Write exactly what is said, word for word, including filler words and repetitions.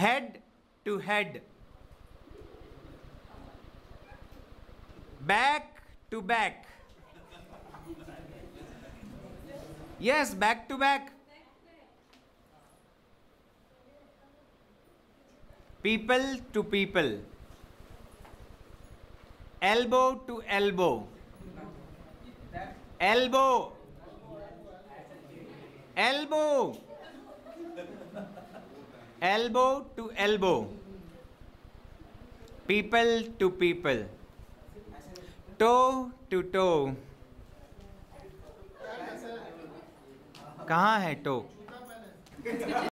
head to head, back to back. Yes, back to back. People to people, elbow to elbow, elbow, elbow, elbow to elbow, people to people, toe to toe. कहाँ है toe?